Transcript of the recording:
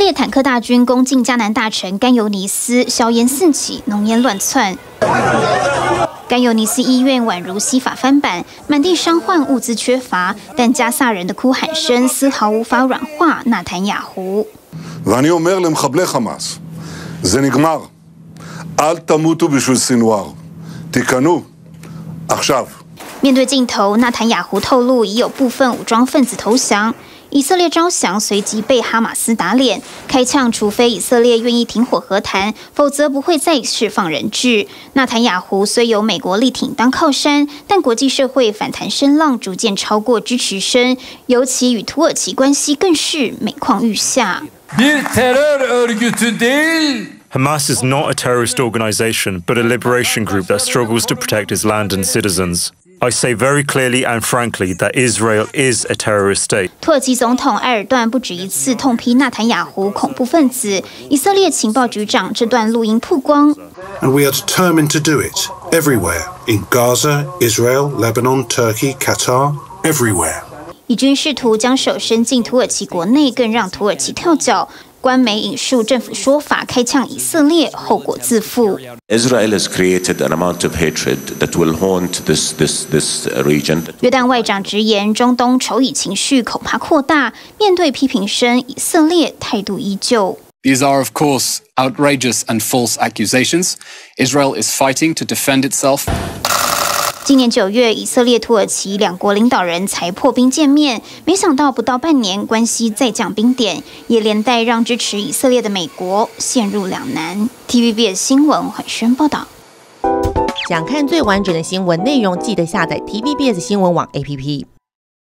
列坦克大军攻进迦南大城甘尤尼斯，硝烟四起，浓烟乱窜。甘尤尼斯医院宛如西法翻版，满地伤患，物资缺乏，但加萨人的哭喊声丝毫无法软化纳坦雅胡。 ואני אומר למחבלי חמאס, זה נגמר. אל תמותו בשביל סנוואר. תיכנו עכשיו. 面对镜头，纳坦雅胡透露已有部分武装分子投降。以色列招降，随即被哈马斯打脸，开枪，除非以色列愿意停火和谈，否则不会再释放人质。纳坦雅胡虽有美国力挺当靠山，但国际社会反弹声浪逐渐超过支持声，尤其与土耳其关系更是每况愈下。 Hamas is not a terrorist organization, but a liberation group that struggles to protect its land and citizens. I say very clearly and frankly that Israel is a terrorist state. 土耳其总统埃尔段不止一次痛批纳坦雅胡恐怖分子。以色列情报局长这段录音曝光。 And we are determined to do it everywhere in Gaza, Israel, Lebanon, Turkey, Qatar, everywhere. 以军试图将手伸进土耳其国内，更让土耳其跳脚。官媒引述政府说法，开枪以色列，后果自负。 Israel has created an amount of hatred that will haunt this region. 约旦外长直言，中东仇以情绪恐怕扩大。面对批评声，以色列态度依旧。 These are, of course, outrageous and false accusations. Israel is fighting to defend itself. 今年9月，以色列、土耳其两国领导人才破冰见面，没想到不到半年，关系再降冰点，也连带让支持以色列的美国陷入两难。TVBS 新闻焕轩报道。 想看最完整的新闻内容，记得下载 TVBS 新闻网 APP。